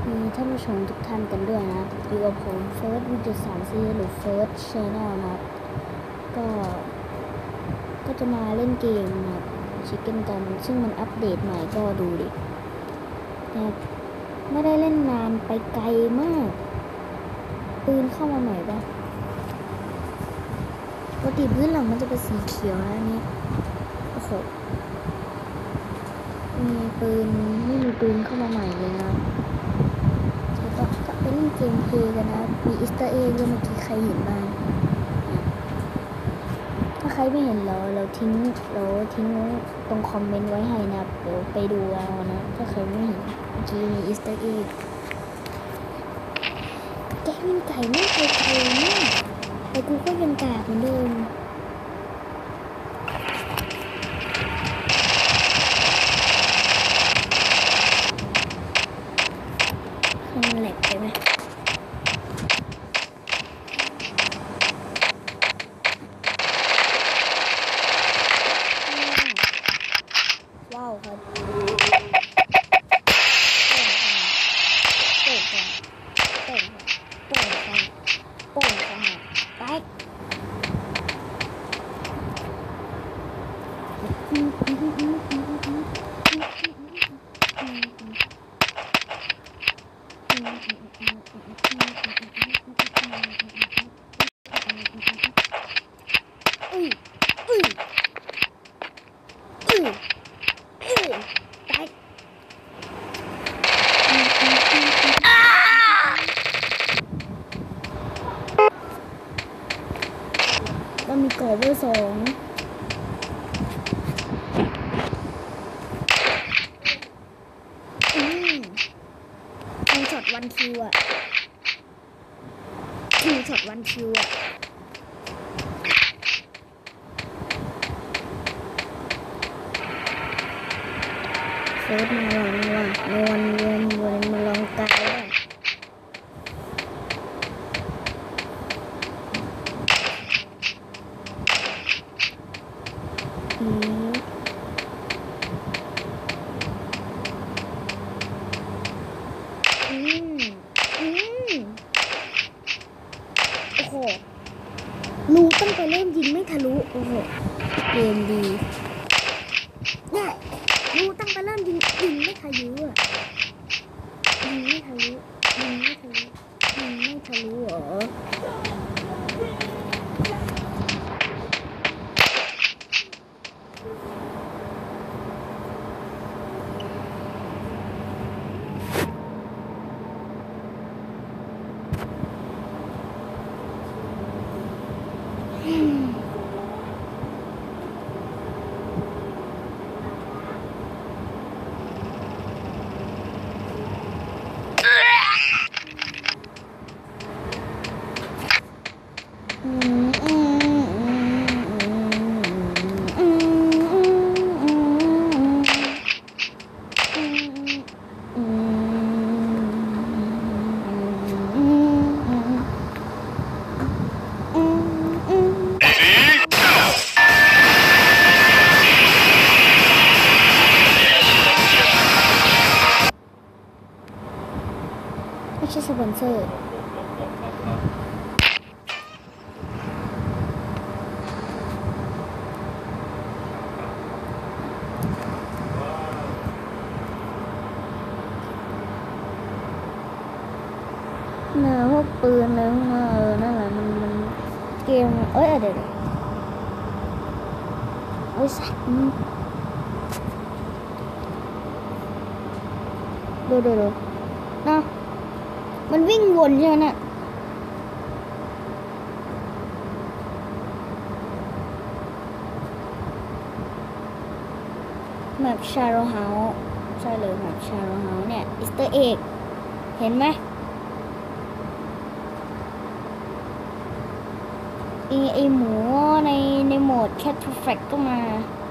มีท่านผู้ชมทุกท่านกันด้วยนะอยู่กับผมเฟิร์สวิจิตร3 ซีหรือเฟิร์สชาแนลนะครับก็จะมาเล่นเกมนะครับชิคเก้นกันซึ่งมันอัปเดตใหม่ก็ดูดินะครับไม่ได้เล่นนานไปไกลมากปืนเข้ามาใหม่ปะปกติพื้นหลังมันจะเป็นสีเขียวนะนี่โอ้โหมีปืนไม่มีปืนเข้ามาใหม่เลยนะก็ไปเล่นเกมเพลย์กันนะมีอีสเตอร์เอ็กด้วยเมื่อกี้ใครเห็นบ้างถ้าใครไม่เห็นเราทิ้งตรงคอมเมนต์ไว้ให้นะเดี๋ยวไปดูเอานะถ้าใครไม่เห็นเมื่อกี้มีอีสเตอร์เอ็กแกวิ่งไก่ไม่ไกลๆมากแต่กูก็ยังกากเหมือนเดิมมันแหลกไปไหมว้าวครับโป่งไปมันมีกรอบเบอร์2ช็อตวันคิวอ่ะช็อตวันคิวอ่ะเฟิร์สมาลองกายได้โอ้โหรูตั้งแต่เริ่มยิงไม่ทะลุโอ้โหเกมดีเนี่ยรูตั้งแต่เริ่มยิงไม่ทะลุอ่ะยิงไม่ทะลุเหรอไม่ใช่สปอนเซอร์พวกปืนเลยมานั่นแหละมันเกมเดี๋ยวสัตว์ดูนะมันวิ่งวนใช่ไหมน่ะแมปชาโรเฮาส์ใช่เลยแมปชาโรเฮาส์เนี่ยอีสเตอร์เอ็กเห็นไหมไอหมูในโหมดแคทเพอร์เฟกต์ก็มา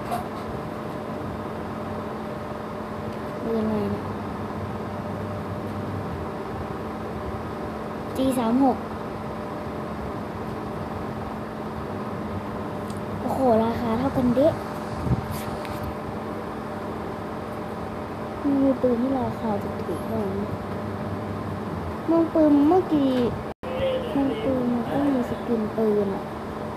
ดูยังไงนะG36โอ้โหราคาเท่ากันเด๊ะมีปืนที่ราคาถูกๆเท่านั้นมองปืนเมื่อกี้มองปืนมันก็มีสกินปืนอ่ะ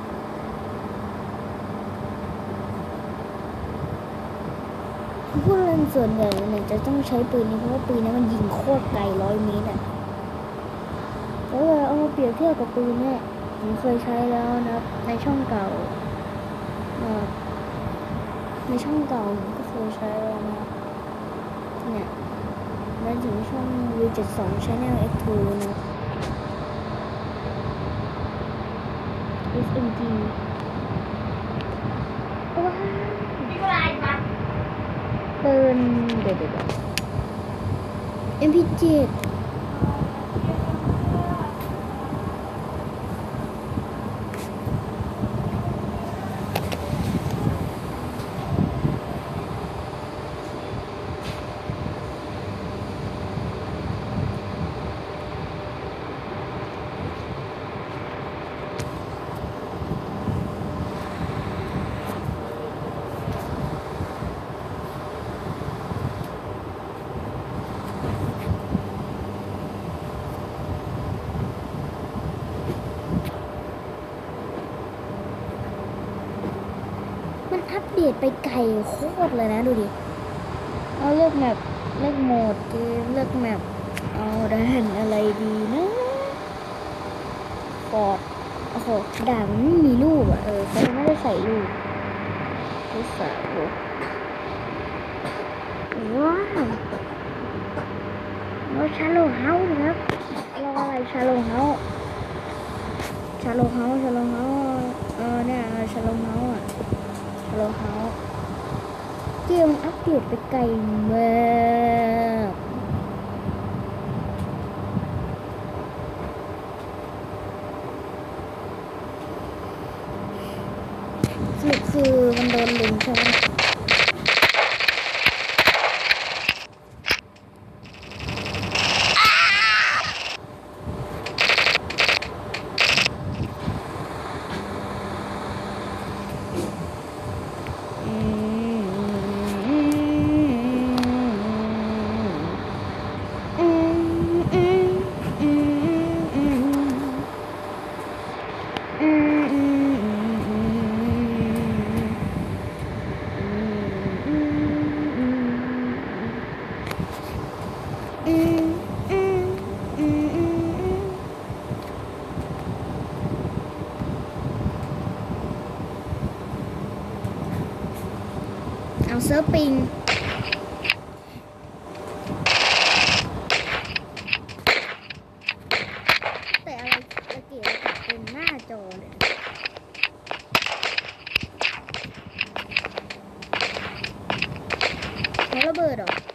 ผู้เล่นส่วนใหญ่เนี่ยจะต้องใช้ปืนนี้เพราะว่าปืนนี้มันยิงโคตรไกล100 เมตรอ่ะแล้วเอามาเปรียบเทียบกับปืนเนี่ยผมเคยใช้แล้วนะครับในช่องเก่าในช่องเก่าผมก็เคยใช้แล้วนะครับเนี่ยแล้วถึงช่อง V72 Channel X2 นะ SMG ว้าวปืนเดี๋ยวMP7 มันอัปเดตไปไกลโคตรเลยนะดูดิเอาเลือกแมปเลือกโหมดเกมเลือกแมปเอาด่านอะไรดีนะฟอร์ดโอ้โหด่านไม่มีรูปอ่ะเขาไม่ได้ใส่รูปไม่ใส่รูปว้าวแล้วชาโลเฮาส์ครับเราอะไรชาโลเฮาส์เนี่ยชาโลเฮาส์อ่ะชาโลเฮาส์เกมอัปเดตไปไกลมากสรุปคือมันโดนลุมใช่ไหมเอาเซิร์ฟปิงแต่อะไรตะเกียบกับเป็นหน้าจอเลยแล้วระเบิดเหรอ